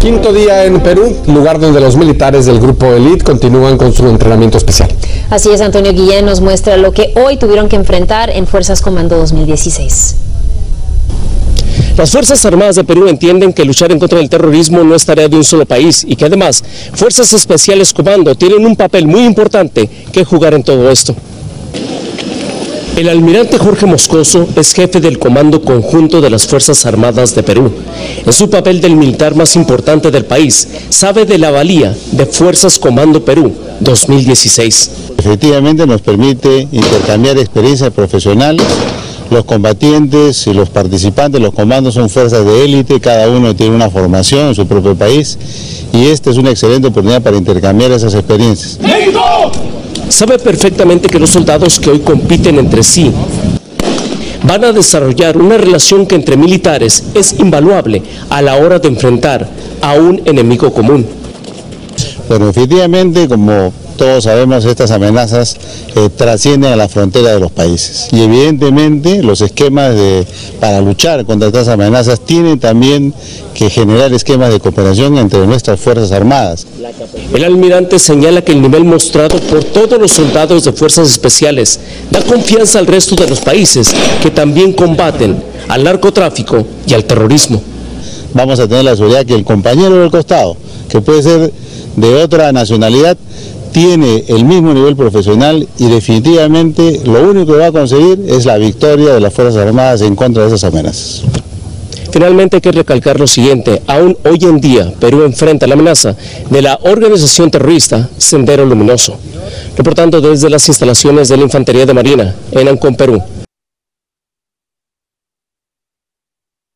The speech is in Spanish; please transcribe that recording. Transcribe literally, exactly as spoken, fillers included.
Quinto día en Perú, lugar donde los militares del Grupo Elite continúan con su entrenamiento especial. Así es, Antonio Guillén nos muestra lo que hoy tuvieron que enfrentar en Fuerzas Comando dos mil dieciséis. Las Fuerzas Armadas de Perú entienden que luchar en contra del terrorismo no es tarea de un solo país y que además Fuerzas Especiales Comando tienen un papel muy importante que jugar en todo esto. El almirante Jorge Moscoso es jefe del Comando Conjunto de las Fuerzas Armadas de Perú. En su papel del militar más importante del país, sabe de la valía de Fuerzas Comando Perú dos mil dieciséis. Efectivamente nos permite intercambiar experiencia profesional. Los combatientes y los participantes, los comandos son fuerzas de élite, cada uno tiene una formación en su propio país y esta es una excelente oportunidad para intercambiar esas experiencias. ¡México! Sabe perfectamente que los soldados que hoy compiten entre sí van a desarrollar una relación que entre militares es invaluable a la hora de enfrentar a un enemigo común. Bueno, efectivamente, como todos sabemos, estas amenazas eh, trascienden a la frontera de los países y evidentemente los esquemas de, para luchar contra estas amenazas tienen también que generar esquemas de cooperación entre nuestras Fuerzas Armadas. El almirante señala que el nivel mostrado por todos los soldados de Fuerzas Especiales da confianza al resto de los países que también combaten al narcotráfico y al terrorismo. Vamos a tener la seguridad que el compañero del costado, que puede ser de otra nacionalidad, tiene el mismo nivel profesional y definitivamente lo único que va a conseguir es la victoria de las Fuerzas Armadas en contra de esas amenazas. Finalmente hay que recalcar lo siguiente: aún hoy en día Perú enfrenta la amenaza de la organización terrorista Sendero Luminoso. Reportando desde las instalaciones de la Infantería de Marina en Ancón, Perú,